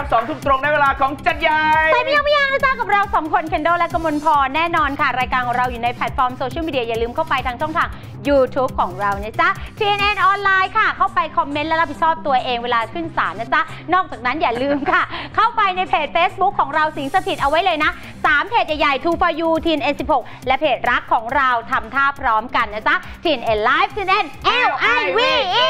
ครับ2 ทุ่มตรงในเวลาของจัดใหญ่ใส่ไม่ยังนะจ๊ะกับเรา2 คนเคนโดและกมลพรแน่นอนค่ะรายการของเราอยู่ในแพลตฟอร์มโซเชียลมีเดียอย่าลืมเข้าไปทางช่องทาง YouTube ของเรานะจ๊ะ TNN ออนไลน์ค่ะเข้าไปคอมเมนต์และรับผิดชอบตัวเองเวลาขึ้นศาลนะจ๊ะนอกจากนั้นอย่าลืมค่ะเข้าไปในเพจ Facebook ของเราสิงสถิตเอาไว้เลยนะ3เพจใหญ่ๆ 2 for you TNN 16และเพจรักของเราทำท่าพร้อมกันนะจ๊ะ TNN Live TNN LIVE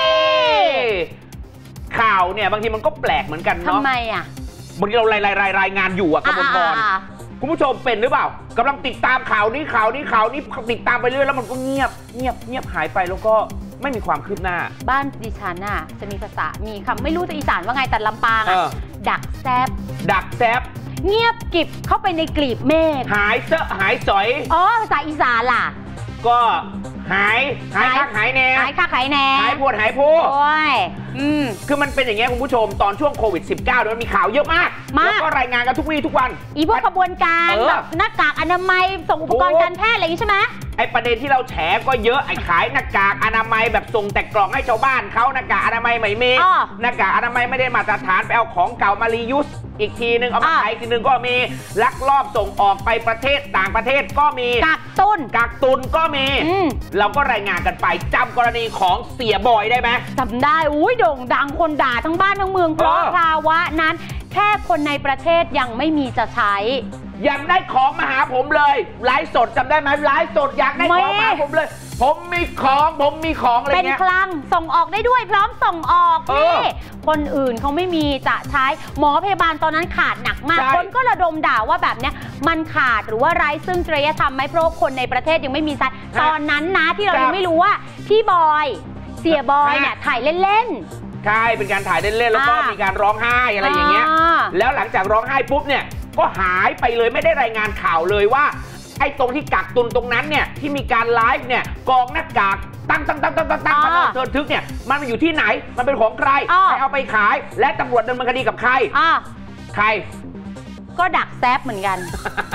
ข่าวเนี่ยบางทีมันก็แปลกเหมือนกันเนาะทำไมอ่ะบางทีเรารายงานอยู่อะกมลพรคุณผู้ชมเป็นหรือเปล่ากำลังติดตามข่าวนี้ติดตามไปเรื่อยแล้วมันก็เงียบหายไปแล้วก็ไม่มีความคืบหน้าบ้านดิฉันน่ะจะมีภาษามีคำไม่รู้จะอีสานว่าไงแต่ลำปางอะดักแซบเงียบกิบเข้าไปในกลีบเมฆหายสอยภาษาอีสานล่ะก็หายคักหายแน่หายปวดโอ้ยคือมันเป็นอย่างเงี้ยคุณผู้ชมตอนช่วงโควิด -19 มันมีข่าวเยอะมากแล้วก็รายงานกันทุกวี่ทุกวันพวกขบวนการแบบหน้ากากอนามัยส่งอุปกรณ์การแพทย์อะไรอย่างนี้ใช่ไหมไอ้ประเด็นที่เราแฉก็เยอะไอ้ขายหน้ากากอนามัยแบบส่งแต่กล่องให้ชาวบ้านเขาหน้ากากอนามัยไม่มีหน้ากากอนามัยไม่ได้มาตรฐานไปเอาของเก่ามารียูสอีกทีนึงเอามาขายอีกทีนึงก็มีลักลอบส่งออกไปประเทศต่างประเทศก็มีกักตุนก็มีเราก็รายงานกันไปจำกรณีของเสียบอยได้ไหมจำได้โด่งดังคนด่าทั้งบ้านทั้งเมืองเพราะภาวะนั้นแค่คนในประเทศยังไม่มีจะใช้ยังได้ของมาหาผมเลยไลฟ์สดจำได้ไหมไลฟ์สดอยากได้ของมาผมเลยผมมีของอะไรเงี้ยเป็นคลังส่งออกได้ด้วยพร้อมส่งออกนี่คนอื่นเขาไม่มีจะใช้หมอพยาบาลตอนนั้นขาดหนักมากคนก็ระดมด่าว่าแบบเนี้ยมันขาดหรือว่าไร้ซึ่งจริยธรรมไหมเพราะคนในประเทศยังไม่มีใช้ตอนนั้นนะที่เรายังไม่รู้ว่าพี่บอยเสียบอยเนี่ยถ่ายเล่นใช่เป็นการถ่ายเล่นๆแล้วก็มีการร้องไห้อะไรอย่างเงี้ยแล้วหลังจากร้องไห้ปุ๊บเนี่ยก็หายไปเลยไม่ได้รายงานข่าวเลยว่าไอ้ตรงที่กักตุนตรงนั้นเนี่ยที่มีการไลฟ์เนี่ยกองหน้ากากตั้งมาเทินทึกเนี่ยมันอยู่ที่ไหนมันเป็นของใครเอาไปขายและตำรวจดำเนินคดีกับใครก็ดักแซบเหมือนกัน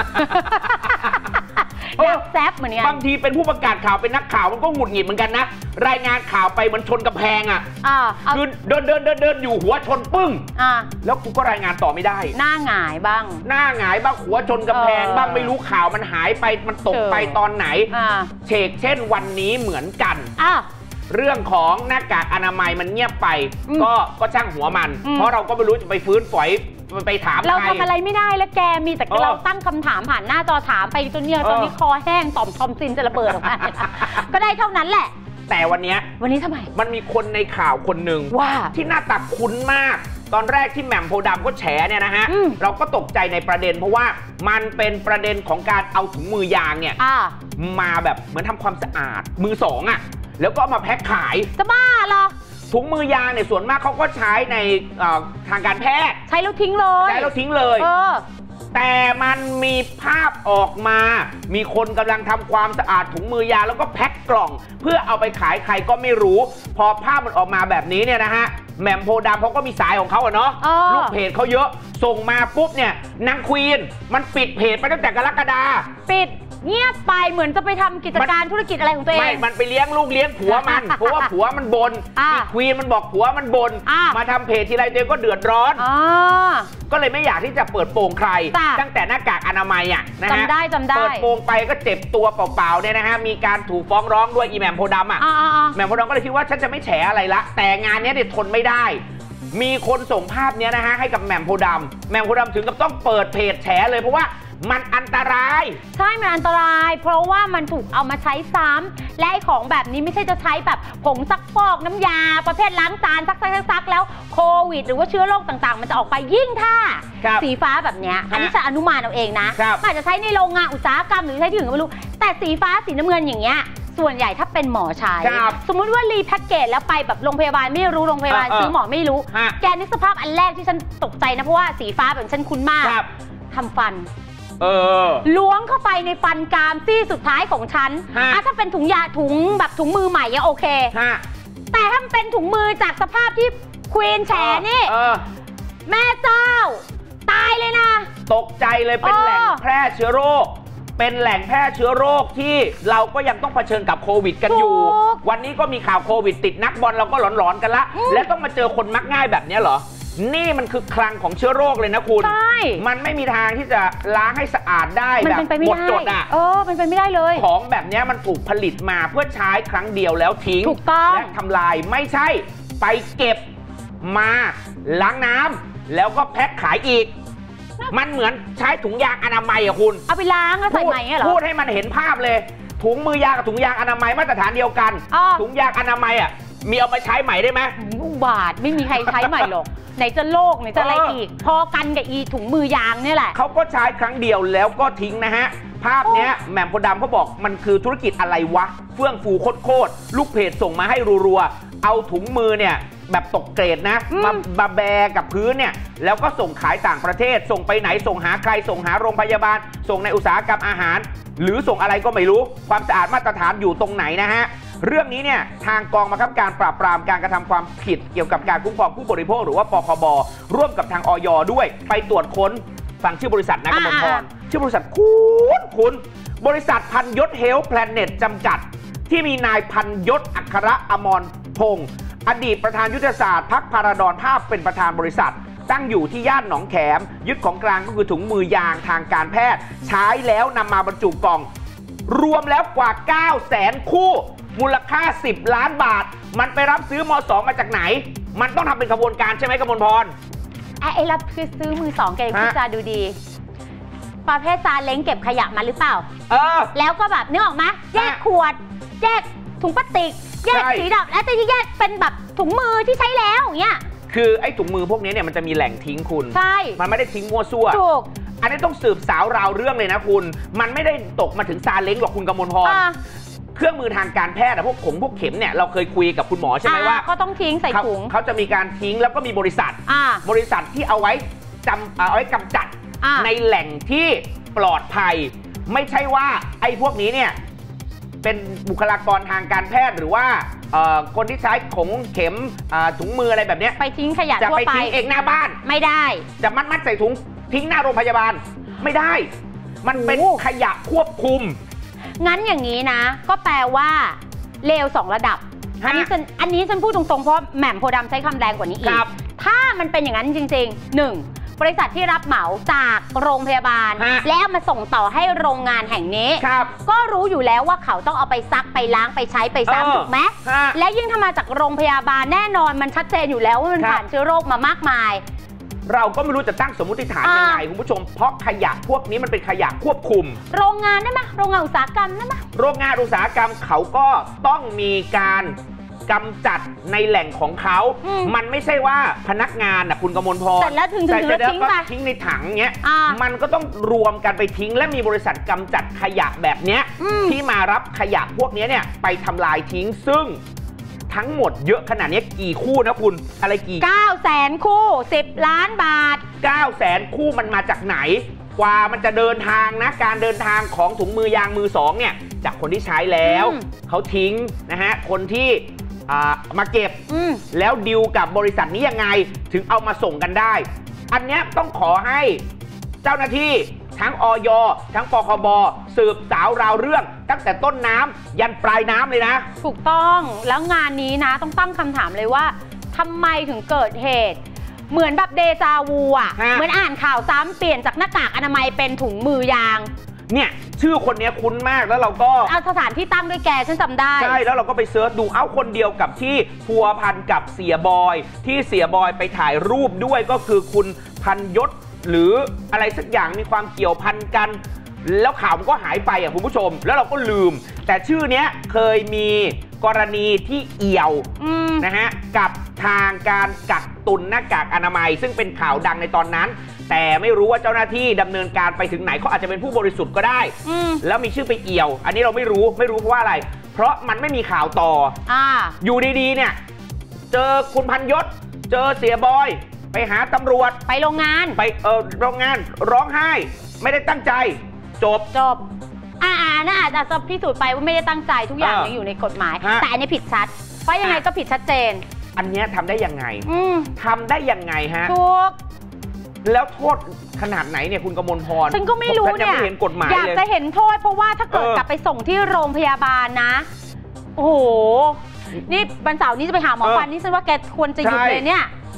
ดักแซบเหมือนกันบางทีเป็นผู้ประกาศข่าวเป็นนักข่าวมันก็หงุดหงิดเหมือนกันนะรายงานข่าวไปมันชนกำแพงคือเดินอยู่หัวชนปึ้งแล้วกูก็รายงานต่อไม่ได้หน้าหงายบ้างหัวชนกำแพงบ้างไม่รู้ข่าวมันหายไปมันตกไปตอนไหนเช่นวันนี้เหมือนกันเรื่องของหน้ากากอนามัยมันเงียบไปก็ช่างหัวมันเพราะเราก็ไม่รู้จะไปฟื้นฝอยไปถามเราทำอะไรไม่ได้แล้วแกมีแต่เราตั้งคำถามผ่านหน้าจอถามไปจนเนี่ยตอนนี้คอแห้งต่อมทอมซินจะระเบิดออกมาก็ได้เท่านั้นแหละแต่วันนี้ทำไมมันมีคนในข่าวคนหนึ่งที่หน้าตาคุ้นมากตอนแรกที่แหม่มโพธิ์ดำก็แฉเนี่ยนะฮะเราก็ตกใจในประเด็นเพราะว่ามันเป็นประเด็นของการเอาถุงมือยางเนี่ยมาแบบเหมือนทำความสะอาดมือสองแล้วก็มาแพ็คขายจะบ้าเหรอถุงมือยางเนี่ยส่วนมากเขาก็ใช้ในทางการแพทย์ใช้แล้วทิ้งเลยแต่มันมีภาพออกมามีคนกำลังทำความสะอาดถุงมือยางแล้วก็แพ็คกล่องเพื่อเอาไปขายใครก็ไม่รู้พอภาพมันออกมาแบบนี้เนี่ยนะฮะแหม่มโพธิ์ดำเขาก็มีสายของเขาเนาะลูกเพจเขาเยอะส่งมาปุ๊บเนี่ยนางควีนมันปิดเพจไปตั้งแต่กรกฎาปิดเงียบไปเหมือนจะไปทำกิจการธุรกิจอะไรของตัวเองไม่มันไปเลี้ยงลูกเลี้ยงผัวมันเพราะว่าผัวมันบ่นควีนมันบอกผัวมันบ่นมาทำเพจทีไรตัวเองก็เดือดร้อนก็เลยไม่อยากที่จะเปิดโปงใครตั้งแต่หน้ากากอนามัยนะฮะจำได้เปิดโปงไปก็เจ็บตัวเปล่าๆเนี่ยนะฮะมีการถูกฟ้องร้องด้วยอีแหม่มโพธิ์ดำแหม่มโพธิ์ดำก็เลยคิดว่าฉันจะไม่แฉอะไรละแต่งานนี้เนี่ยทนไม่ได้มีคนส่งภาพนี้นะฮะให้กับแหม่มโพธิ์ดำแหม่มโพธิ์ดำถึงกับต้องเปิดเพจแฉเลยเพราะว่ามันอันตรายใช่มันอันตรายเพราะว่ามันถูกเอามาใช้ซ้ำและไอ้ของแบบนี้ไม่ใช่จะใช้แบบผงซักฟอกน้ำยาประเภทล้างจานซักแล้วโควิดหรือว่าเชื้อโรคต่างๆมันจะออกไปยิ่งถ้าสีฟ้าแบบนี้อันนี้จะอนุมานเอาเองนะอาจจะใช้ในโรงงานอุตสาหกรรมหรือใช้ที่อื่นก็ไม่รู้แต่สีฟ้าสีน้ำเงินอย่างเงี้ยส่วนใหญ่ถ้าเป็นหมอใช้สมมุติว่ารีแพ็กเกจแล้วไปแบบโรงพยาบาลไม่รู้โรงพยาบาลซื้อหมอไม่รู้แกนึกสภาพอันแรกที่ฉันตกใจนะเพราะว่าสีฟ้าแบบฉันคุ้นมากทำฟันล้วงเข้าไปในฟันกรามซี่สุดท้ายของฉันถ้าเป็นถุงแบบถุงมือใหม่ยังโอเคแต่ถ้าเป็นถุงมือจากสภาพที่ควีนแฉนี่แม่เจ้าตายเลยนะตกใจเลยเป็นแหล่งแพร่เชื้อโรค เป็นแหล่งแพร่เชื้อโรคที่เราก็ยังต้องเผชิญกับโควิดกันอยู่วันนี้ก็มีข่าวโควิดติดนักบอลเราก็หลอนๆกันละและต้องมาเจอคนมักง่ายแบบนี้เหรอนี่มันคือคลังของเชื้อโรคเลยนะคุณใช่มันไม่มีทางที่จะล้างให้สะอาดได้แบบหมดจดอ่ะมันเป็นไม่ได้เลยของแบบนี้มันถูกผลิตมาเพื่อใช้ครั้งเดียวแล้วทิ้งถูกต้องและทำลายไม่ใช่ไปเก็บมาล้างน้ำแล้วก็แพ็คขายอีกมันเหมือนใช้ถุงยางอนามัยอะคุณเอาไปล้างแล้วใส่ใหม่เหรอพูดให้มันเห็นภาพเลยถุงมือยางกับถุงยางอนามัยมาตรฐานเดียวกันถุงยางอนามัยอะมีเอาไปใช้ใหม่ได้ไหมอุบาทไม่มีใครใช้ใหม่หรอกไหนจะโลกไหนจะอะไรอีกพอกันกับอีถุงมือยางนี่แหละเขาก็ใช้ครั้งเดียวแล้วก็ทิ้งนะฮะภาพเนี้ยแหม่มโพธิ์ดำเขาบอกมันคือธุรกิจอะไรวะเฟื่องฟูโคตรลูกเพจส่งมาให้รัวๆเอาถุงมือเนี่ยแบบตกเกรดนะมาแบกับพื้นเนี่ยแล้วก็ส่งขายต่างประเทศส่งไปไหนส่งหาใครส่งหาโรงพยาบาลส่งในอุตสาหกรรมอาหารหรือส่งอะไรก็ไม่รู้ความสะอาดมาตรฐานอยู่ตรงไหนนะฮะเรื่องนี้เนี่ยทางกองบังคับการปราบปรามการกระทำความผิดเกี่ยวกับการคุ้มครองผู้บริโภคหรือว่าปคบร่วมกับทางอย.ด้วยไปตรวจค้นฟังชื่อบริษัทนะกมลพรชื่อบริษัทคุณบริษัทพันยศเฮลท์แพลนเน็ตจำกัดที่มีนายพันยศอัครอมรพงศ์อดีตประธานยุทธศาสตร์พรรคพาราดอนภาพเป็นประธานบริษัทตั้งอยู่ที่ย่านหนองแขมยึดของกลางก็คือถุงมือยางทางการแพทย์ใช้แล้วนำมาบรรจุกล่องรวมแล้วกว่า 900,000 คู่มูลค่า10 ล้านบาทมันไปรับซื้อม.2 มาจากไหนมันต้องทำเป็นขบวนการใช่ไหมกมลพรไอ้รับซื้อมือสองแกพูดจาดูดีประเภทซาเล้งเก็บขยะมาหรือเปล่าแล้วก็แบบนึกออกไหมแยกขวดแยกถุงพลาสติกแยกสีดำและที่แยกเป็นแบบถุงมือที่ใช้แล้วอย่างเงี้ยคือไอ้ถุงมือพวกนี้เนี่ยมันจะมีแหล่งทิ้งคุณใช่มันไม่ได้ทิ้งมั่วซั่วถูกอันนี้ต้องสืบสาวราวเรื่องเลยนะคุณมันไม่ได้ตกมาถึงซาเล้งหรอกคุณกมลพรเครื่องมือทางการแพทย์พวกเข็มเนี่ยเราเคยคุยกับคุณหมอใช่ไหมว่าก็ต้องทิ้งใส่ถุงเขาจะมีการทิ้งแล้วก็มีบริษัทที่เอาไว้กำจัดในแหล่งที่ปลอดภัยไม่ใช่ว่าไอ้พวกนี้เนี่ยเป็นบุคลากรทางการแพทย์หรือว่าคนที่ใช้ของเข็มถุงมืออะไรแบบนี้ไปทิ้งขยะทั่วไปจะไปทิ้งเองหน้าบ้านไม่ได้จะมัดใส่ถุงทิ้งหน้าโรงพยาบาลไม่ได้มันเป็นขยะควบคุมงั้นอย่างนี้นะก็แปลว่าเลว2 ระดับอันนี้ฉันพูดตรงๆเพราะแหม่มโพธิ์ดำใช้คำแรงกว่านี้อีกถ้ามันเป็นอย่างนั้นจริงๆ1บริษัทที่รับเหมาจากโรงพยาบาลแล้วมาส่งต่อให้โรงงานแห่งนี้ก็รู้อยู่แล้วว่าเขาต้องเอาไปซักไปล้างไปใช้ไปซ้ำถูกไหมและยิ่งถ้ามาจากโรงพยาบาลแน่นอนมันชัดเจนอยู่แล้วว่ามันผ่านเชื้อโรคมามากมายเราก็ไม่รู้จะตั้งสมมติฐานยังไงคุณผู้ชมเพราะขยะพวกนี้มันเป็นขยะควบคุมโรงงานได้ไหมโรงงานอุตสาหกรรมได้ไหมโรงงานอุตสาหกรรมเขาก็ต้องมีการกำจัดในแหล่งของเขามันไม่ใช่ว่าพนักงานคุณกมลพรแต่แล้วถึงทิ้งในถังเงี้ยมันก็ต้องรวมกันไปทิ้งและมีบริษัทกำจัดขยะแบบเนี้ยที่มารับขยะพวกนี้เนี่ยไปทำลายทิ้งซึ่งทั้งหมดเยอะขนาดนี้กี่คู่นะคุณอะไรกี่ 900,000 คู่10 ล้านบาท 900,000 คู่มันมาจากไหนกว่ามันจะเดินทางนะการเดินทางของถุงมือยางมือสองเนี่ยจากคนที่ใช้แล้วเขาทิ้งนะฮะคนที่มาเก็บแล้วดีลกับบริษัทนี้ยังไงถึงเอามาส่งกันได้อันนี้ต้องขอให้เจ้าหน้าที่ทั้งอย.ทั้งปคบ.สืบสาวราวเรื่องตั้งแต่ต้นน้ำยันปลายน้ำเลยนะถูกต้องแล้วงานนี้นะต้องตั้งคำถามเลยว่าทำไมถึงเกิดเหตุเหมือนแบบเดจาวูอ่ะเหมือนอ่านข่าวซ้ำเปลี่ยนจากหน้ากากอนามัยเป็นถุงมือยางเนี่ยชื่อคนนี้คุ้นมากแล้วเราก็เอาสถานที่ตั้งด้วยแกฉันจำได้ใช่แล้วเราก็ไปเสิร์ชดูคนเดียวกับที่พัวพันกับเสียบอยที่เสียบอยไปถ่ายรูปด้วยก็คือคุณพันยศหรืออะไรสักอย่างมีความเกี่ยวพันกันแล้วข่าวมันก็หายไปคุณผู้ชมแล้วเราก็ลืมแต่ชื่อเนี้ยเคยมีกรณีที่เอี่ยวนะฮะกับทางการกักตุนหน้ากากอนามัยซึ่งเป็นข่าวดังในตอนนั้นแต่ไม่รู้ว่าเจ้าหน้าที่ดำเนินการไปถึงไหนเขาอาจจะเป็นผู้บริสุทธิ์ก็ได้แล้วมีชื่อไปเอี่ยวอันนี้เราไม่รู้เพราะว่าอะไรเพราะมันไม่มีข่าวต่ออยู่ดีๆเนี่ยเจอคุณพันยศเจอเสียบอยไปหาตำรวจไปโรงงานไปโรงงานร้องไห้ไม่ได้ตั้งใจจบน่าอาจจะพิสูจน์ไปว่าไม่ได้ตั้งใจทุกอย่างยังอยู่ในกฎหมายแต่อันนี้ผิดชัดเพราะยังไงก็ผิดชัดเจนอันนี้ทำได้ยังไงทำได้ยังไงฮะถูกแล้วโทษขนาดไหนเนี่ยคุณกมลพรฉันก็ไม่รู้เนี่ยอยากจะเห็นโทษเพราะว่าถ้าเกิดกลับไปส่งที่โรงพยาบาลนะโอ้โหนี่วันเสาร์นี้จะไปหาหมอฟันนี่ฉันว่าแกควรจะหยุดเลยเนี่ย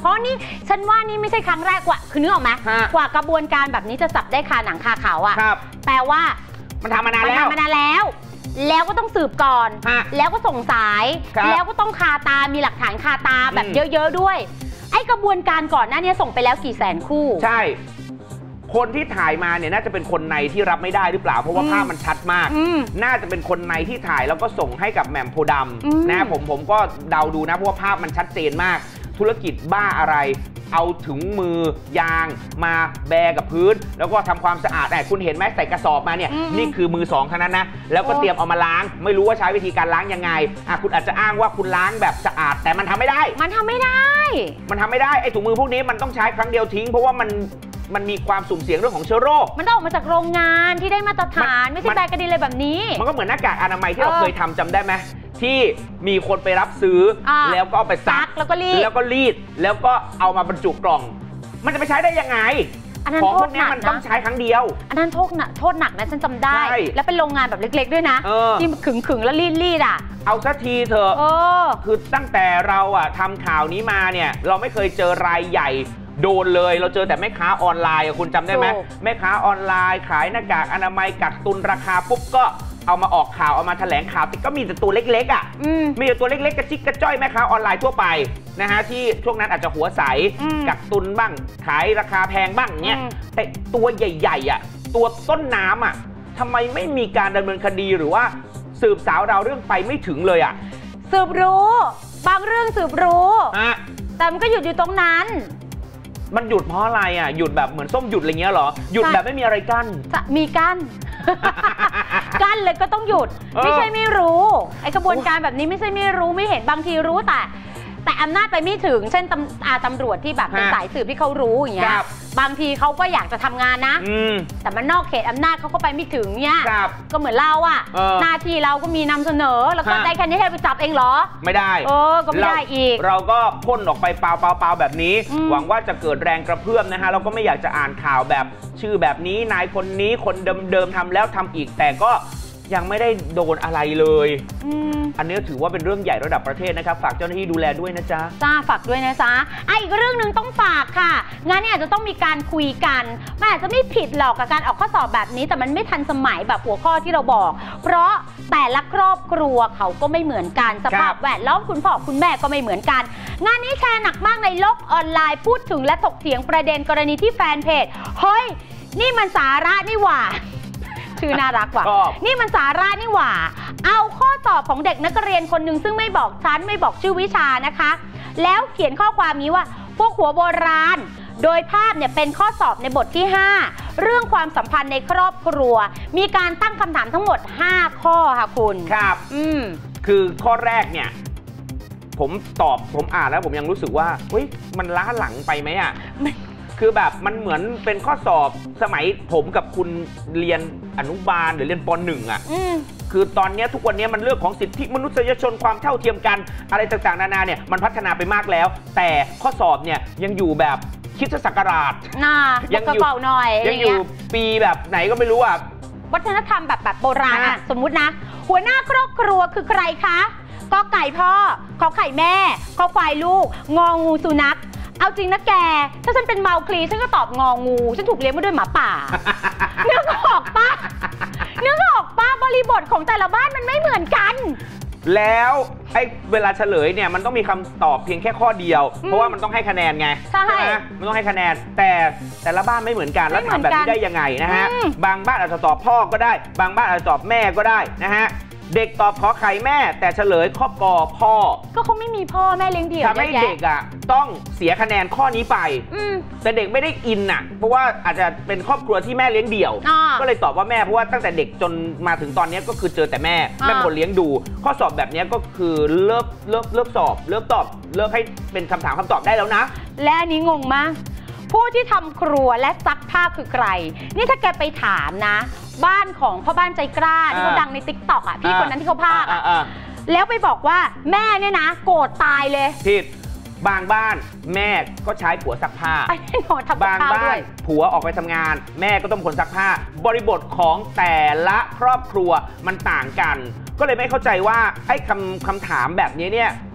เพราะนี่ฉันว่านี่ไม่ใช่ครั้งแรกกว่าคือนึกออกไหมกว่ากระบวนการแบบนี้จะจับได้คาหนังคาเขาอ่ะแปลว่ามันทำมานานแล้วแล้วก็ต้องสืบก่อนแล้วก็ส่งสายแล้วก็ต้องคาตามีหลักฐานคาตาแบบเยอะๆด้วยไอ้กระบวนการก่อนหน้านี้ส่งไปแล้วกี่แสนคู่ใช่คนที่ถ่ายมาเนี่ยน่าจะเป็นคนในที่รับไม่ได้หรือเปล่าเพราะว่าภาพมันชัดมากน่าจะเป็นคนในที่ถ่ายแล้วก็ส่งให้กับแหม่มโพดำนะผมก็เดาดูนะเพราะว่าภาพมันชัดเจนมากธุรกิจบ้าอะไรเอาถึงมือยางมาแบกับพื้นแล้วก็ทำความสะอาดคุณเห็นไหมใส่กระสอบมาเนี่ยนี่คือมือสองเท่านั้นนะแล้วก็เตรียมเอามาล้างไม่รู้ว่าใช้วิธีการล้างยังไงคุณอาจจะอ้างว่าคุณล้างแบบสะอาดแต่มันทำไม่ได้ไอ้ถุงมือพวกนี้มันต้องใช้ครั้งเดียวทิ้งเพราะว่ามันมีความสุ่มเสี่ยงเรื่องของเชื้อโรคมันออกมาจากโรงงานที่ได้มาตรฐานไม่ใช่แบรนด์กระดินเลยแบบนี้มันก็เหมือนหน้ากากอนามัยที่เราเคยทำจำได้ไหมที่มีคนไปรับซื้อแล้วก็เอาไปซักแล้วก็รีดแล้วก็เอามาบรรจุกล่องมันจะไปใช้ได้ยังไงของพวกนี้มันต้องใช้ครั้งเดียวอันนั้นโทษหนักนะฉันจำได้แล้วเป็นโรงงานแบบเล็กๆด้วยนะที่ขึงแล้วรีดเอาสักทีเถอะคือตั้งแต่เราทำข่าวนี้มาเนี่ยเราไม่เคยเจอรายใหญ่โดนเลยเราเจอแต่แม่ค้าออนไลน์คุณจำได้ไหมแม่ค้าออนไลน์ขายหน้ากากอนามัยกักตุนราคาปุ๊บก็เอามาออกข่าวเอามาแถลงข่าวแต่ก็มีแต่ตัวเล็กๆมีแต่ตัวเล็กๆกระจิกกระจ้อยแม่ค้าออนไลน์ทั่วไปนะฮะที่ช่วงนั้นอาจจะหัวใสกักตุนบ้างขายราคาแพงบ้างเนี่ยแต่ตัวใหญ่ๆตัวต้นน้ำทำไมไม่มีการดำเนินคดีหรือว่าสืบสาวราวเรื่องไปไม่ถึงเลยสืบรู้บางเรื่องสืบรู้แต่มันก็หยุดอยู่ตรงนั้นมันหยุดเพราะอะไรหยุดแบบเหมือนส้มหยุดอะไรเงี้ยเหรอหยุดแบบไม่มีอะไรกั้นมีกั้น กั้นเลยก็ต้องหยุดไม่ใช่ไม่รู้ไอกระบวนการแบบนี้ไม่ใช่ไม่รู้ไม่เห็นบางทีรู้แต่อำนาจไปไม่ถึงเช่นตำรวจที่แบบเป็นสายสืบที่เขารู้อย่างเงี้ยบางทีเขาก็อยากจะทำงานนะแต่มันนอกเขตอำนาจเขาก็ไปไม่ถึงเนี่ยก็เหมือนเราหน้าที่เราก็มีนำเสนอแล้วก็ได้แค่นี้ให้ไปจับเองเหรอไม่ได้ก็ไม่ได้อีกเราก็พ่นออกไปเปล่าแบบนี้หวังว่าจะเกิดแรงกระเพื่อมนะฮะเราก็ไม่อยากจะอ่านข่าวแบบชื่อแบบนี้นายคนนี้คนเดิมทำแล้วทำอีกแต่ก็ยังไม่ได้โดนอะไรเลยอันนี้ถือว่าเป็นเรื่องใหญ่ระดับประเทศนะครับฝากเจ้าหน้าที่ดูแลด้วยนะจ๊ะฝากด้วยนะจ๊ะอีกเรื่องหนึ่งต้องฝากค่ะงานนี้อาจจะต้องมีการคุยกันมันอาจจะไม่ผิดหรอกกับการออกข้อสอบแบบนี้แต่มันไม่ทันสมัยแบบหัวข้อที่เราบอกเพราะแต่ละครอบครัวเขาก็ไม่เหมือนกันสภาพแวดล้อมคุณพ่อคุณแม่ก็ไม่เหมือนกันงานนี้แชร์หนักมากในโลกออนไลน์พูดถึงและถกเถียงประเด็นกรณีที่แฟนเพจเฮ้ยนี่มันสาระนี่หว่าชื่อน่ารักว่ะนี่มันสาระนี่หว่าเอาข้อสอบของเด็กนักเรียนคนหนึ่งซึ่งไม่บอกชั้นไม่บอกชื่อวิชานะคะแล้วเขียนข้อความนี้ว่าพวกหัวโบราณโดยภาพเนี่ยเป็นข้อสอบในบทที่5เรื่องความสัมพันธ์ในครอบครัวมีการตั้งคำถามทั้งหมด5ข้อค่ะคุณครับคือข้อแรกเนี่ยผมอ่านแล้วผมยังรู้สึกว่าเฮ้ยมันล้าหลังไปไหมคือแบบมันเหมือนเป็นข้อสอบสมัยผมกับคุณเรียนอนุบาลหรือเรียนป.1คือตอนนี้ทุกวันนี้มันเรื่องของสิทธิมนุษยชนความเท่าเทียมกันอะไรต่างๆนานาเนี่ยมันพัฒนาไปมากแล้วแต่ข้อสอบเนี่ยยังอยู่แบบคริสตศักราชยังอยู่หน่อยยังอยู่ปีแบบไหนก็ไม่รู้วัฒนธรรมแบบโบราณสมมุตินะหัวหน้าครอบครัวคือใครคะกอไก่พ่อขอไข่แม่ขอควายลูกงองูสุนัขเอาจริงนะแกถ้าฉันเป็นเมาคลีฉันก็ตอบงองูฉันถูกเลี้ยงมาด้วยหมาป่าเนื้อออกปะบริบทของแต่ละบ้านมันไม่เหมือนกันแล้วไอ้เวลาเฉลยเนี่ยมันต้องมีคำตอบเพียงแค่ข้อเดียวเพราะว่ามันต้องให้คะแนนไงใช่ไหมมันต้องให้คะแนนแต่ละบ้านไม่เหมือนกันแล้วทำแบบนี้ได้ยังไงนะฮะบางบ้านอาจจะตอบพ่อก็ได้บางบ้านอาจจะตอบแม่ก็ได้นะฮะเด็กตอบขอไข่แม่แต่เฉลยข้อกอพ่อก็เขาไม่มีพ่อแม่เลี้ยงเดี่ยวทำให้เด็กต้องเสียคะแนนข้อนี้ไปแต่เด็กไม่ได้อินเพราะว่าอาจจะเป็นครอบครัวที่แม่เลี้ยงเดี่ยวก็เลยตอบว่าแม่เพราะว่าตั้งแต่เด็กจนมาถึงตอนนี้ก็คือเจอแต่แม่คนเลี้ยงดูข้อสอบแบบนี้ก็คือเลิกสอบเลิกตอบเลิกให้เป็นคำถามคำตอบได้แล้วนะและอันนี้งงมากผู้ที่ทำครัวและซักผ้าคือใครนี่ถ้าแกไปถามนะบ้านของพ่อบ้านใจกล้าที่เขาดังในติ๊กต็อกพี่คนนั้นที่เขาพากแล้วไปบอกว่าแม่เนี่ยนะโกรธตายเลยผิดบางบ้านแม่ก็ใช้ผัวซักผ้าบางบ้านผัวออกไปทำงานแม่ก็ต้องคนซักผ้าบริบทของแต่ละครอบครัวมันต่างกันก็เลยไม่เข้าใจว่าไอ้คำถามแบบนี้เนี่ย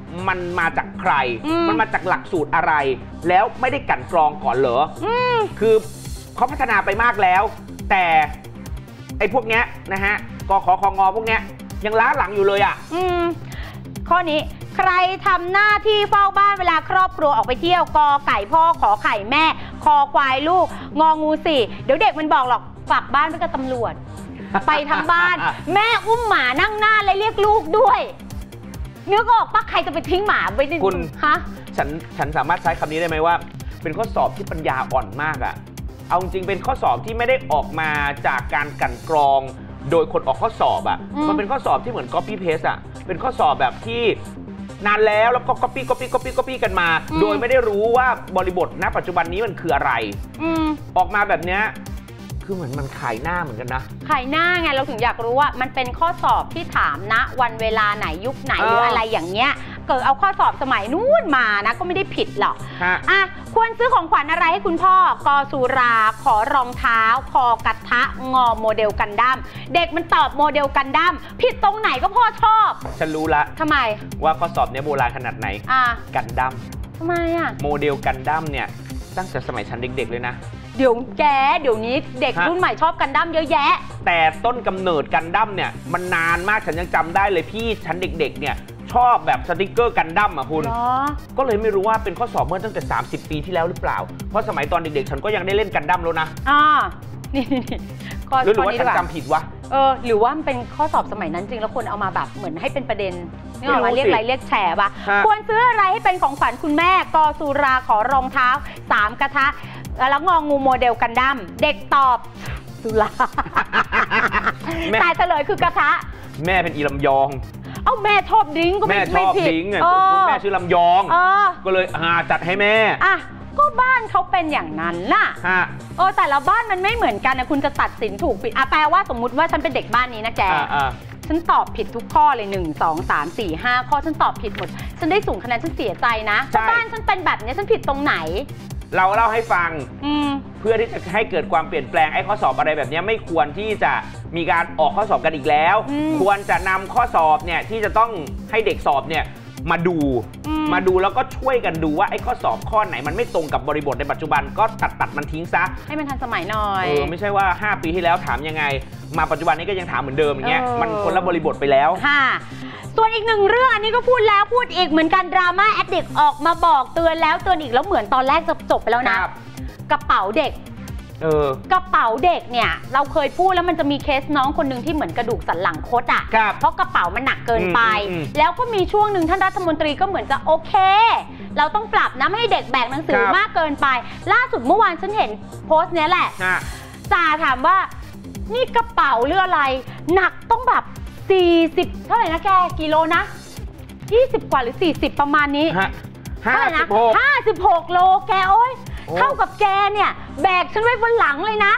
มันมาจากใครมันมาจากหลักสูตรอะไรแล้วไม่ได้กลั่นกรองก่อนเหรอคือเขาพัฒนาไปมากแล้วแต่ไอ้พวกเนี้ยนะฮะกขคงพวกเนี้ยยังล้าหลังอยู่เลยอ่ะข้อนี้ใครทำหน้าที่เฝ้าบ้านเวลาครอบครัวออกไปเที่ยวกอไก่พ่อขอไข่แม่คอควายลูกงองูสี่เดี๋ยวเด็กมันบอกหรอกฝากบ้านไว้กับตำรวจ ไปทั้งบ้าน แม่อุ้มหมานั่งหน้าและเรียกลูกด้วยนึกออกปะใครจะไปทิ้งหมาไว้ในคุณฮะฉันสามารถใช้คำนี้ได้ไหมว่าเป็นข้อสอบที่ปัญญาอ่อนมากอะเอาจริงเป็นข้อสอบที่ไม่ได้ออกมาจากการกลั่นกรองโดยคนออกข้อสอบอะมันเป็นข้อสอบที่เหมือน copy paste อะเป็นข้อสอบแบบที่นานแล้วก็ copy กันมาโดยไม่ได้รู้ว่าบริบทณปัจจุบันนี้มันคืออะไรออกมาแบบเนี้ยคือเหมือนมันขายหน้าเหมือนกันนะขายหน้าไงเราถึงอยากรู้ว่ามันเป็นข้อสอบที่ถามณวันเวลาไหนยุคไหนหรืออะไรอย่างเงี้ยเกิดเอาข้อสอบสมัยนู้นมานะก็ไม่ได้ผิดหรอกอ่ะควรซื้อของขวัญอะไรให้คุณพ่อกอสุราขอรองเท้าคอกระทะงอโมเดลกันดั้มเด็กมันตอบโมเดลกันดั้มผิดตรงไหนก็พ่อชอบฉันรู้ละทำไมว่าข้อสอบเนี้ยโบราณขนาดไหนกันดั้มทำไมอ่ะโมเดลกันดั้มเนี่ยตั้งแต่สมัยฉันเด็กๆเลยนะเดี๋ยวนี้เด็กรุ่นใหม่ชอบกันดั้มเยอะแยะแต่ต้นกำเนิดกันดั้มเนี่ยมันนานมากฉันยังจำได้เลยพี่ฉันเด็กๆเนี่ยชอบแบบสติกเกอร์กันดั้มอ่ะคุณก็เลยไม่รู้ว่าเป็นข้อสอบเมื่อตั้งแต่30 ปีที่แล้วหรือเปล่าเพราะสมัยตอนเด็กๆฉันก็ยังได้เล่นกันดั้มแล้วนะนี่หรือว่าฉันจำผิดวะหรือว่ามันเป็นข้อสอบสมัยนั้นจริงแล้วคนเอามาแบบเหมือนให้เป็นประเด็นนี่ออกมาเรียกอะไรเรียกแฉปะควรซื้ออะไรให้เป็นของขวัญคุณแม่กอสุราขอรองเท้า3กระทะแล้วงองูโมเดลกันดั้มเด็กตอบสุราแต่เฉลยคือกระทะแม่เป็นอีลำยองแม่ชอบดิ้งก็ไม่ผิดแม่ชอบดิ้งคุณแม่ชื่อลำยองก็เลยจัดให้แม่ก็บ้านเขาเป็นอย่างนั้นล่ะแต่ละบ้านมันไม่เหมือนกันนะคุณจะตัดสินถูกผิดแปลว่าสมมุติว่าฉันเป็นเด็กบ้านนี้นะแกฉันตอบผิดทุกข้อเลย1 2 3 4 5ข้อฉันตอบผิดหมดฉันได้สูงคะแนนฉันเสียใจนะบ้านฉันเป็นแบบนี้ฉันผิดตรงไหนเราเล่าให้ฟังเพื่อที่จะให้เกิดความเปลี่ยนแปลงไอ้ข้อสอบอะไรแบบนี้ไม่ควรที่จะมีการออกข้อสอบกันอีกแล้วควรจะนำข้อสอบเนี่ยที่จะต้องให้เด็กสอบเนี่ยมาดูแล้วก็ช่วยกันดูว่าไอ้ข้อสอบข้อไหนมันไม่ตรงกับบริบทในปัจจุบันก็ตัดมันทิ้งซะให้มันทันสมัยหน่อยไม่ใช่ว่า5 ปีที่แล้วถามยังไงมาปัจจุบันนี้ก็ยังถามเหมือนเดิมอย่างเงี้ยมันคนละบริบทไปแล้วส่วนอีกหนึ่งเรื่องอันนี้ก็พูดแล้วพูดอีกเหมือนกันดราม่าแอดดิกออกมาบอกเตือนแล้วเตือนอีกแล้วเหมือนตอนแรกจะจบไปแล้วนะกระเป๋าเด็กกระเป๋าเด็กเนี่ยเราเคยพูดแล้วมันจะมีเคสน้องคนหนึ่งที่เหมือนกระดูกสันหลังคดอ่ะเพราะกระเป๋ามันหนักเกินไปแล้วก็มีช่วงหนึ่งท่านรัฐมนตรีก็เหมือนจะโอเคเราต้องปรับนะไม่ให้เด็กแบกหนังสือมากเกินไปล่าสุดเมื่อวานฉันเห็นโพสต์เนี้ยแหละจ่าถามว่านี่กระเป๋าหรืออะไรหนักต้องแบบ40เท่าไหร่นะแกกิโลนะ20กว่าหรือ40ประมาณนี้เท่าไหร่นะ56โลแกโอ้ยเท่ากับแกเนี่ยแบกฉันไว้บนหลังเลยนะ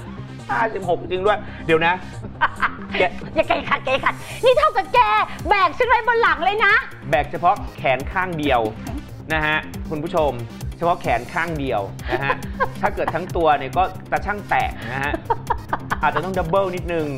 56จริงด้วยเดี๋ยวนะอย่าแกขัดนี่เท่ากับแกแบกฉันไว้บนหลังเลยนะแบกเฉพาะแขนข้างเดียวนะฮะคุณผู้ชมเฉพาะแขนข้างเดียวนะฮะถ้าเกิดทั้งตัวเนี่ยก็ตะช่างแตกนะฮะอาจจะต้องดับเบิลนิดนึง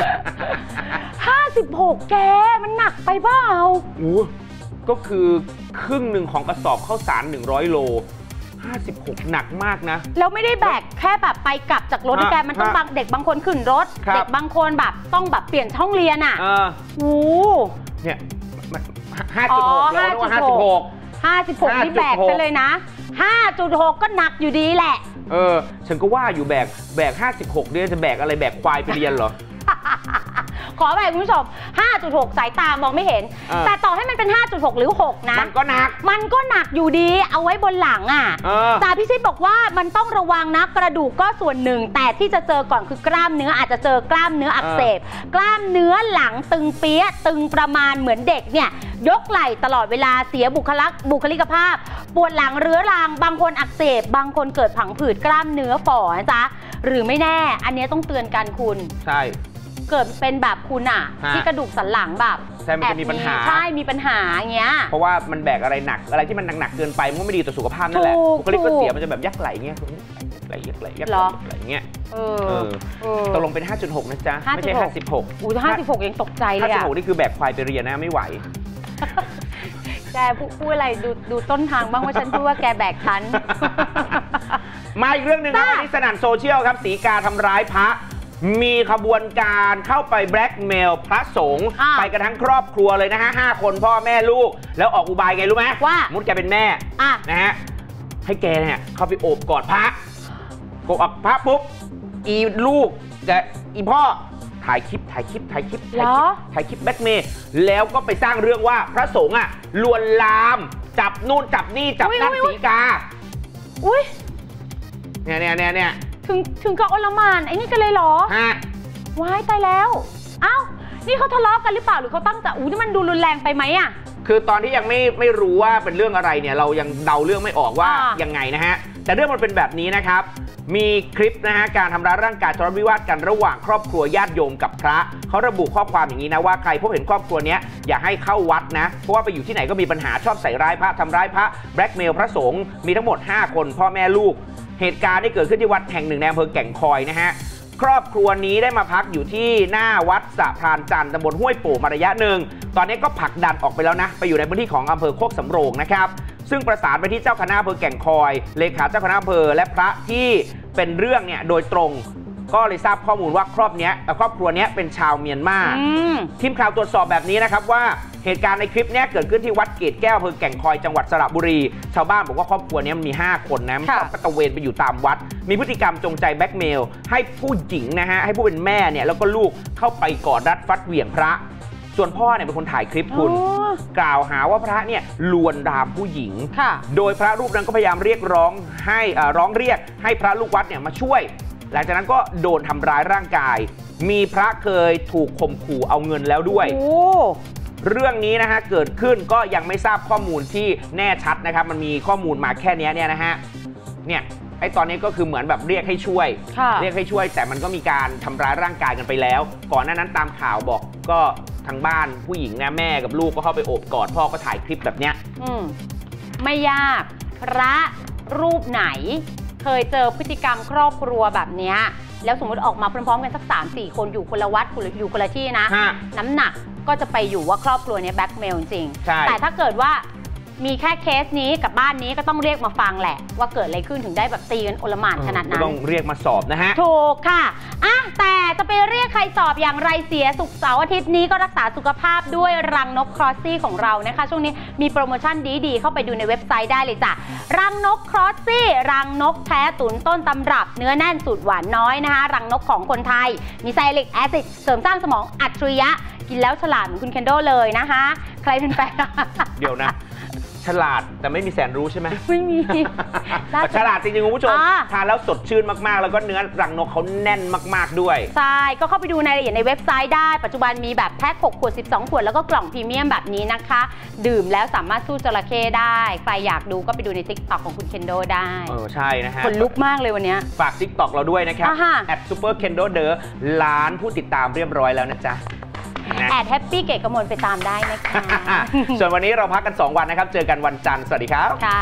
56แกมันหนักไปเปล่าก็คือครึ่งหนึ่งของกระสอบข้าวสาร100 โล56หนักมากนะแล้วไม่ได้แบกแค่แบบไปกลับจากรถแกมันต้องเด็กบางคนขึ้นรถเด็กบางคนแบบต้องแบบเปลี่ยนช่องเรียนอ่ะเนี่ย56แล้วว่า 56นี่แบกไปเลยนะ5.6ก็หนักอยู่ดีแหละฉันก็ว่าอยู่แบก56เนี่ยจะแบกอะไรแบกควายไปเรียนเหรอขอไปคุณผู้ชม 5.6 สายตามองไม่เห็นแต่ต่อให้มันเป็น 5.6 หรือ 6 นะมันก็หนักอยู่ดีเอาไว้บนหลังแต่พี่ชิดบอกว่ามันต้องระวังนะกระดูกก็ส่วนหนึ่งแต่ที่จะเจอก่อนคือกล้ามเนื้ออาจจะเจอกล้ามเนื้ออักเสบกล้ามเนื้อหลังตึงเปี้ยตึงประมาณเหมือนเด็กเนี่ยยกไหล่ตลอดเวลาเสียบุคลิกภาพปวดหลังเรื้อรังบางคนอักเสบบางคนเกิดผังผืดกล้ามเนื้อฝ่อนะจ๊ะหรือไม่แน่อันนี้ต้องเตือนกันคุณใช่เกิดเป็นแบบคุณที่กระดูกสันหลังแบบใช่มันจะมีปัญหาใช่มีปัญหาอย่างเงี้ยเพราะว่ามันแบกอะไรหนักอะไรที่มันหนักเกินไปมันก็ไม่ดีต่อสุขภาพนั่นแหละบุคลิกก็เสียมันจะแบบยักไหลเงี้ยยักไหลเงี้ยตกลงเป็น 5.6 นะจ๊ะไม่ใช่56 56ยังตกใจเลย 56นี่คือแบกควายไปเรียนนะไม่ไหวแกพูดอะไรดูต้นทางบ้างว่าฉันพูดว่าแกแบกฉันมาอีกเรื่องหนึ่งครับวันนี้สนั่นโซเชียลครับศรีกาทำร้ายพระมีขบวนการเข้าไปแบล็กเมลพระสงฆ์ไปกันทั้งครอบครัวเลยนะฮะ5 คนพ่อแม่ลูกแล้วออกอุบายไงรู้ไหมว่ามุดแกเป็นแม่นะฮะให้แกเนี่ยเข้าไปโอบกอดพระกอดพระปุ๊บอีลูกกับอีพ่อถ่ายคลิปแบล็กเมลแล้วก็ไปสร้างเรื่องว่าพระสงฆ์ลวนลามจับนู่นจับนี่จับนั่นศรีกาอุ้ยเนี่ยถึงกับอลหม่านไอ้นี่กันเลยเหรอว้ายตายแล้วเอ้านี่เขาทะเลาะกันหรือเปล่าหรือเขาตั้งใจนี่มันดูรุนแรงไปไหมคือตอนที่ยังไม่รู้ว่าเป็นเรื่องอะไรเนี่ยเรายังเดาเรื่องไม่ออกว่ายังไงนะฮะแต่เรื่องมันเป็นแบบนี้นะครับมีคลิปนะฮะการทำร้ายร่างกายทะเลาะวิวาทกันระหว่างครอบครัวญาติโยมกับพระเขาระบุข้อความอย่างนี้นะว่าใครพบเห็นครอบครัวนี้อย่าให้เข้าวัดนะเพราะว่าไปอยู่ที่ไหนก็มีปัญหาชอบใส่ร้ายพระทำร้ายพระแบล็กเมลพระสงฆ์มีทั้งหมด5 คนพ่อแม่ลูกเหตุการณ์ที่เกิดขึ้นที่วัดแห่งหนึ่งในอำเภอแก่งคอยนะฮะครอบครัวนี้ได้มาพักอยู่ที่หน้าวัดสะพรานจันทร์ตำบลห้วยโป่งมาระยะหนึ่งตอนนี้ก็ผลักดันออกไปแล้วนะไปอยู่ในพื้นที่ของอำเภอโคกสำโรงนะครับซึ่งประสานไปที่เจ้าคณะอำเภอแก่งคอยเลขาเจ้าคณะอำเภอและพระที่เป็นเรื่องเนี่ยโดยตรงก็เลยทราบข้อมูลว่าครอบครัวนี้เป็นชาวเมียนมาทีมข่าวตรวจสอบแบบนี้นะครับว่าเหตุการณ์ในคลิปนี้เกิดขึ้นที่วัดเกตแก้วอำเภอแก่งคอยจังหวัดสระบุรีชาวบ้านบอกว่าครอบครัวนี้มี5 คนนะชอบตะเวนไปอยู่ตามวัดมีพฤติกรรมจงใจแบล็กเมลให้ผู้หญิงนะฮะให้ผู้เป็นแม่เนี่ยแล้วก็ลูกเข้าไปกอดรัดฟัดเหวี่ยงพระส่วนพ่อเนี่ยเป็นคนถ่ายคลิปคุณกล่าวหาว่าพระเนี่ยลวนลามผู้หญิงโดยพระรูปนั้นก็พยายามเรียกร้องเรียกให้พระลูกวัดเนี่ยมาช่วยหลังจากนั้นก็โดนทำร้ายร่างกายมีพระเคยถูกข่มขู่เอาเงินแล้วด้วยเรื่องนี้นะฮะเกิดขึ้นก็ยังไม่ทราบข้อมูลที่แน่ชัดนะครับมันมีข้อมูลมาแค่นี้เนี่ยนะฮะเนี่ยไอ้ตอนนี้ก็คือเหมือนแบบเรียกให้ช่วยแต่มันก็มีการทำร้ายร่างกายกันไปแล้วก่อนหน้านั้นตามข่าวบอกก็ทางบ้านผู้หญิงนะแม่กับลูกก็เข้าไปโอบกอดพ่อก็ถ่ายคลิปแบบเนี้ยไม่ยากพระรูปไหนเคยเจอพฤติกรรมครอบครัวแบบนี้แล้วสมมติออกมาพร้อมๆกันสัก 3-4 คนอยู่คนละวัดอยู่คนละที่นะน้ำหนักก็จะไปอยู่ว่าครอบครัวนี้แบล็กเมลจริงแต่ถ้าเกิดว่ามีแค่เคสนี้กับบ้านนี้ก็ต้องเรียกมาฟังแหละว่าเกิดอะไรขึ้นถึงได้แบบตีกันโอลหม่านขนาดนั้นต้องเรียกมาสอบนะฮะถูกค่ะแต่จะไปเรียกใครสอบอย่างไรเสียศุกร์เสาร์อาทิตย์นี้ก็รักษาสุขภาพด้วยรังนกครอสซี่ของเรานะคะช่วงนี้มีโปรโมชั่นดีๆเข้าไปดูในเว็บไซต์ได้เลยจ้ะรังนกครอสซี่รังนกแท้ตุ๋นต้นตำรับเนื้อแน่นสูตรหวานน้อยนะคะรังนกของคนไทยมีไซลิกแอซิดเสริมสร้างสมองอัจฉริยะกินแล้วฉลาดเหมือนคุณเคนโดเลยนะคะใครเป็นแฟนเดี๋ยวนะฉลาดแต่ไม่มีแสนรู้ใช่ไหมไม่มีฉลาดจริงๆคุณผู้ชมทานแล้วสดชื่นมากๆแล้วก็เนื้อรังนกเขาแน่นมากๆด้วยใช่ก็เข้าไปดูรายละเอียดในเว็บไซต์ได้ปัจจุบันมีแบบแพ็ค6 ขวด 12 ขวดแล้วก็กล่องพรีเมียมแบบนี้นะคะดื่มแล้วสามารถสู้จระเข้ได้ใครอยากดูก็ไปดูใน TikTok ของคุณเคนโดได้ใช่นะฮะคนลุกมากเลยวันนี้ฝาก TikTok เราด้วยนะครับ@superkendoder ล้านผู้ติดตามเรียบร้อยแล้วนะจ๊ะแฮปปี้เก๋กมลไปตามได้นะคะส่วนวันนี้เราพักกัน2 วันนะครับเจอกันวันจันทร์สวัสดีครับค่ะ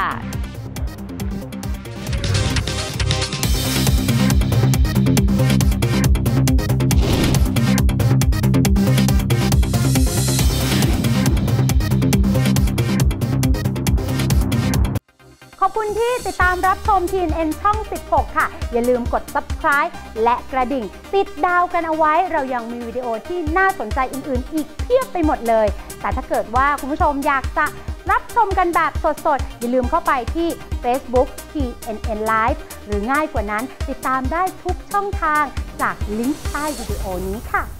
ขอบคุณที่ติดตามรับชม TNN ช่อง 16 ค่ะอย่าลืมกด Subscribe และกระดิ่งติดดาวกันเอาไว้เรายังมีวิดีโอที่น่าสนใจอื่นๆอีกเพียบไปหมดเลยแต่ถ้าเกิดว่าคุณผู้ชมอยากจะรับชมกันแบบสดๆอย่าลืมเข้าไปที่ Facebook TNN Live หรือง่ายกว่านั้นติดตามได้ทุกช่องทางจากลิงก์ใต้วิดีโอนี้ค่ะ